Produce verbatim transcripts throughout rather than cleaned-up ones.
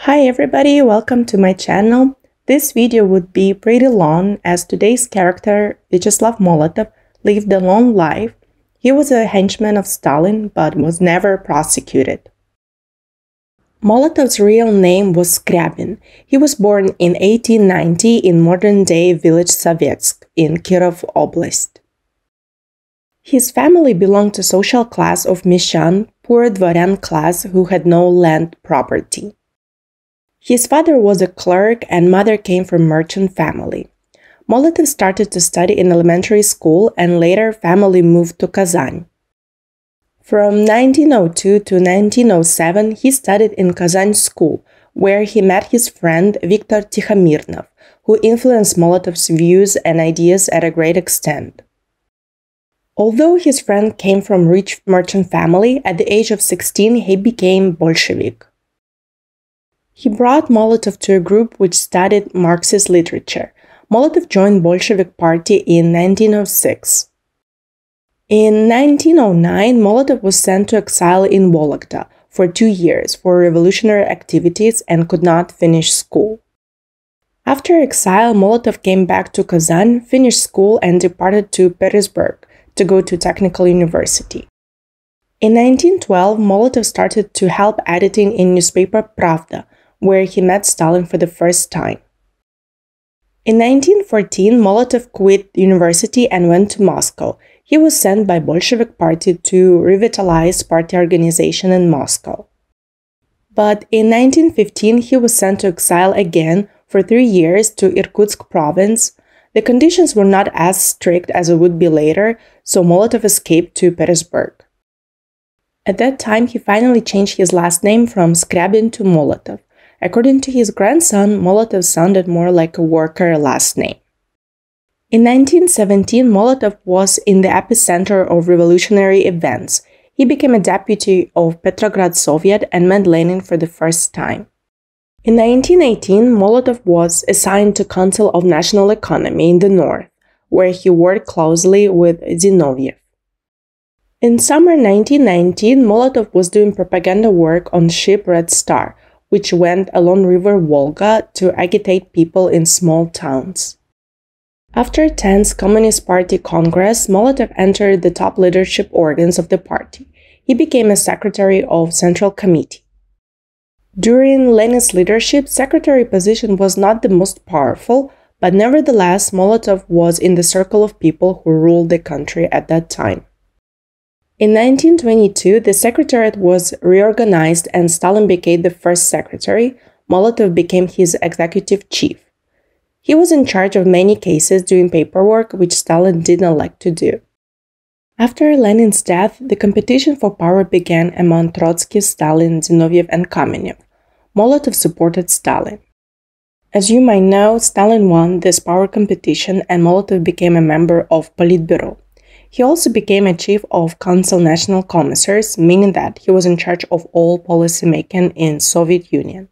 Hi everybody, welcome to my channel. This video would be pretty long as today's character, Vyacheslav Molotov, lived a long life. He was a henchman of Stalin but was never prosecuted. Molotov's real name was Skryabin. He was born in eighteen ninety in modern-day village Sovetsk in Kirov Oblast. His family belonged to social class of Meshan, poor dvoryan class who had no land property. His father was a clerk and mother came from merchant family. Molotov started to study in elementary school and later family moved to Kazan. From nineteen oh two to nineteen oh seven he studied in Kazan school, where he met his friend Viktor Tikhomirnov, who influenced Molotov's views and ideas at a great extent. Although his friend came from rich merchant family, at the age of sixteen he became Bolshevik. He brought Molotov to a group which studied Marxist literature. Molotov joined Bolshevik Party in nineteen oh six. In nineteen oh nine, Molotov was sent to exile in Vologda for two years for revolutionary activities and could not finish school. After exile, Molotov came back to Kazan, finished school and departed to Petersburg to go to technical university. In nineteen twelve, Molotov started to help editing in newspaper Pravda, where he met Stalin for the first time. In nineteen fourteen, Molotov quit university and went to Moscow. He was sent by Bolshevik Party to revitalize party organization in Moscow. But in nineteen fifteen, he was sent to exile again for three years to Irkutsk province. The conditions were not as strict as it would be later, so Molotov escaped to Petersburg. At that time, he finally changed his last name from Skryabin to Molotov. According to his grandson, Molotov sounded more like a worker last name. In nineteen seventeen, Molotov was in the epicenter of revolutionary events. He became a deputy of Petrograd Soviet and met Lenin for the first time. In nineteen eighteen, Molotov was assigned to Council of National Economy in the north, where he worked closely with Zinoviev. In summer nineteen nineteen, Molotov was doing propaganda work on ship Red Star, which went along river Volga to agitate people in small towns. After tenth Communist Party Congress, Molotov entered the top leadership organs of the party. He became a secretary of Central Committee. During Lenin's leadership, secretary position was not the most powerful, but nevertheless, Molotov was in the circle of people who ruled the country at that time. In nineteen twenty-two, the secretariat was reorganized and Stalin became the first secretary. Molotov became his executive chief. He was in charge of many cases doing paperwork, which Stalin did not like to do. After Lenin's death, the competition for power began among Trotsky, Stalin, Zinoviev, and Kamenev. Molotov supported Stalin. As you might know, Stalin won this power competition and Molotov became a member of Politburo. He also became a chief of Council National Commissars, meaning that he was in charge of all policy making in Soviet Union.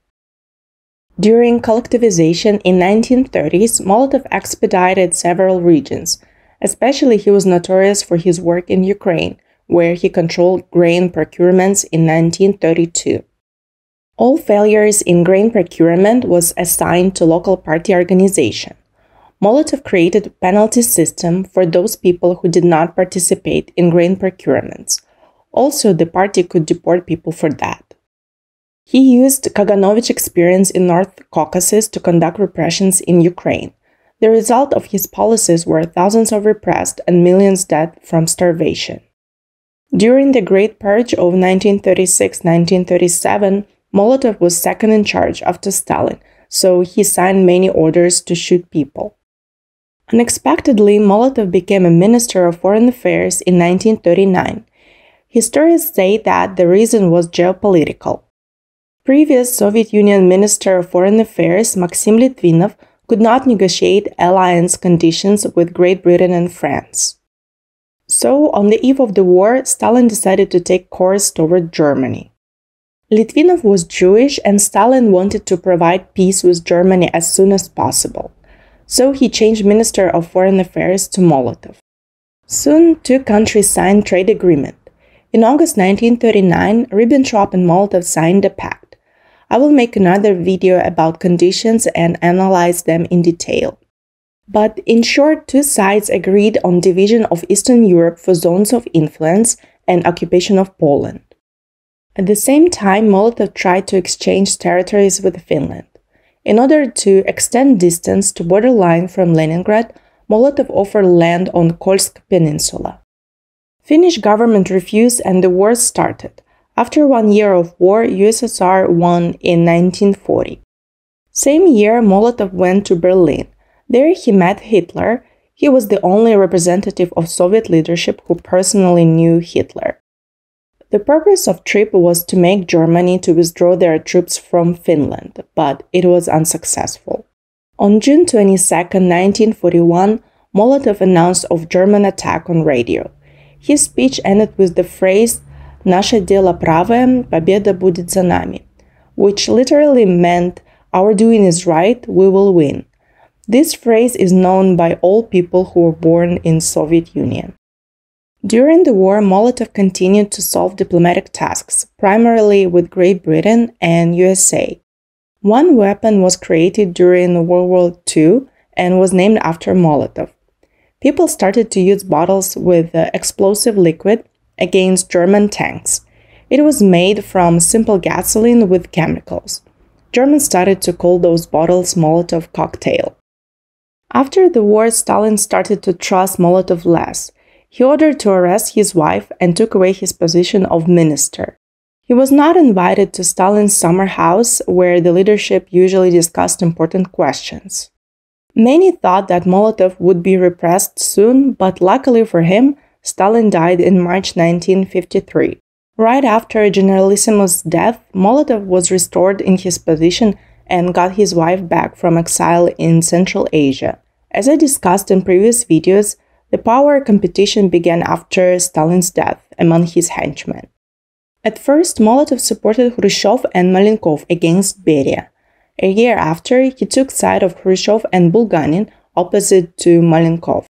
During collectivization in nineteen thirties, Molotov expedited several regions. Especially he was notorious for his work in Ukraine, where he controlled grain procurements in nineteen thirty-two. All failures in grain procurement was assigned to local party organization. Molotov created a penalty system for those people who did not participate in grain procurements. Also, the party could deport people for that. He used Kaganovich experience in North Caucasus to conduct repressions in Ukraine. The result of his policies were thousands of repressed and millions dead from starvation. During the Great Purge of nineteen thirty-six to nineteen thirty-seven, Molotov was second in charge after Stalin, so he signed many orders to shoot people. Unexpectedly, Molotov became a Minister of Foreign Affairs in nineteen thirty-nine. Historians say that the reason was geopolitical. Previous Soviet Union Minister of Foreign Affairs, Maxim Litvinov, could not negotiate alliance conditions with Great Britain and France. So, on the eve of the war, Stalin decided to take course toward Germany. Litvinov was Jewish and Stalin wanted to provide peace with Germany as soon as possible. So he changed Minister of Foreign Affairs to Molotov. Soon, two countries signed trade agreement. In August nineteen thirty-nine, Ribbentrop and Molotov signed a pact. I will make another video about conditions and analyze them in detail. But in short, two sides agreed on division of Eastern Europe for zones of influence and occupation of Poland. At the same time, Molotov tried to exchange territories with Finland. In order to extend distance to borderline from Leningrad, Molotov offered land on Kolsk Peninsula. Finnish government refused and the war started. After one year of war, U S S R won in nineteen forty. Same year, Molotov went to Berlin. There he met Hitler. He was the only representative of Soviet leadership who personally knew Hitler. The purpose of trip was to make Germany to withdraw their troops from Finland, but it was unsuccessful. On June twenty-second, nineteen forty-one, Molotov announced of German attack on radio. His speech ended with the phrase «Наше дело правое, победа будет за нами», which literally meant «Our doing is right, we will win». This phrase is known by all people who were born in Soviet Union. During the war, Molotov continued to solve diplomatic tasks, primarily with Great Britain and U S A. One weapon was created during World War Two and was named after Molotov. People started to use bottles with uh, explosive liquid against German tanks. It was made from simple gasoline with chemicals. Germans started to call those bottles Molotov cocktail. After the war, Stalin started to trust Molotov less. He ordered to arrest his wife and took away his position of minister. He was not invited to Stalin's summer house, where the leadership usually discussed important questions. Many thought that Molotov would be repressed soon, but luckily for him, Stalin died in March nineteen fifty-three. Right after Generalissimo's death, Molotov was restored in his position and got his wife back from exile in Central Asia. As I discussed in previous videos, the power competition began after Stalin's death among his henchmen. At first, Molotov supported Khrushchev and Malenkov against Beria. A year after, he took side of Khrushchev and Bulganin, opposite to Malenkov.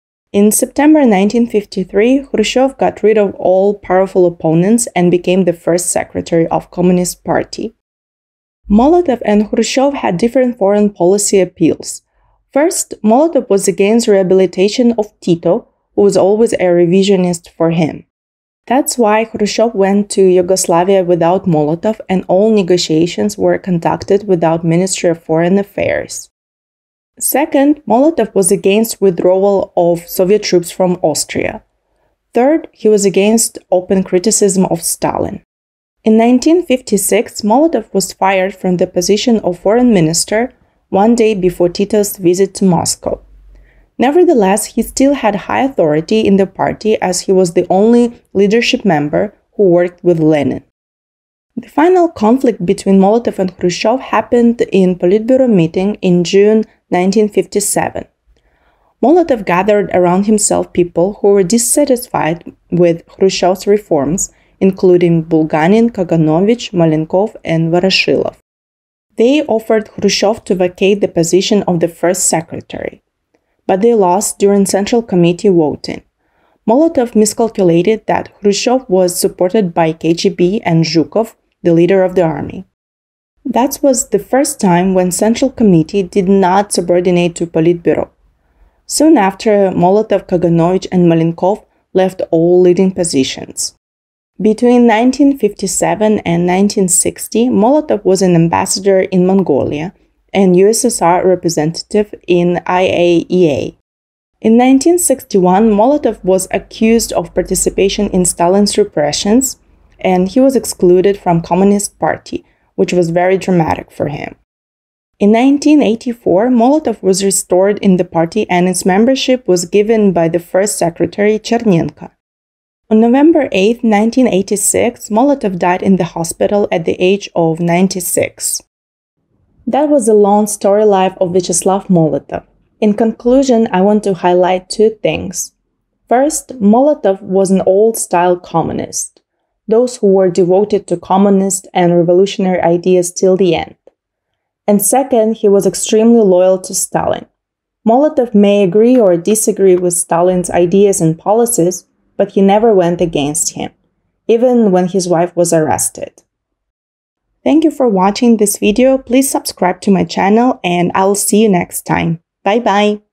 In September nineteen fifty-three, Khrushchev got rid of all powerful opponents and became the first secretary of Communist Party. Molotov and Khrushchev had different foreign policy appeals. First, Molotov was against rehabilitation of Tito, who was always a revisionist for him. That's why Khrushchev went to Yugoslavia without Molotov and all negotiations were conducted without Ministry of Foreign Affairs. Second, Molotov was against withdrawal of Soviet troops from Austria. Third, he was against open criticism of Stalin. In nineteen fifty-six, Molotov was fired from the position of foreign minister one day before Tito's visit to Moscow. Nevertheless, he still had high authority in the party as he was the only leadership member who worked with Lenin. The final conflict between Molotov and Khrushchev happened in Politburo meeting in June nineteen fifty-seven. Molotov gathered around himself people who were dissatisfied with Khrushchev's reforms, including Bulganin, Kaganovich, Malenkov, and Voroshilov. They offered Khrushchev to vacate the position of the first secretary, but they lost during Central Committee voting. Molotov miscalculated that Khrushchev was supported by K G B and Zhukov, the leader of the army. That was the first time when Central Committee did not subordinate to Politburo. Soon after, Molotov, Kaganovich, and Malenkov left all leading positions. Between nineteen fifty-seven and nineteen sixty, Molotov was an ambassador in Mongolia and U S S R representative in I A E A. In nineteen sixty-one, Molotov was accused of participation in Stalin's repressions, and he was excluded from Communist Party, which was very dramatic for him. In nineteen eighty-four, Molotov was restored in the party and its membership was given by the first secretary, Chernenko. On November eighth, nineteen eighty-six, Molotov died in the hospital at the age of ninety-six. That was the long story life of Vyacheslav Molotov. In conclusion, I want to highlight two things. First, Molotov was an old-style communist, those who were devoted to communist and revolutionary ideas till the end. And second, he was extremely loyal to Stalin. Molotov may agree or disagree with Stalin's ideas and policies, but he never went against him, even when his wife was arrested. Thank you for watching this video. Please subscribe to my channel and I'll see you next time. Bye bye!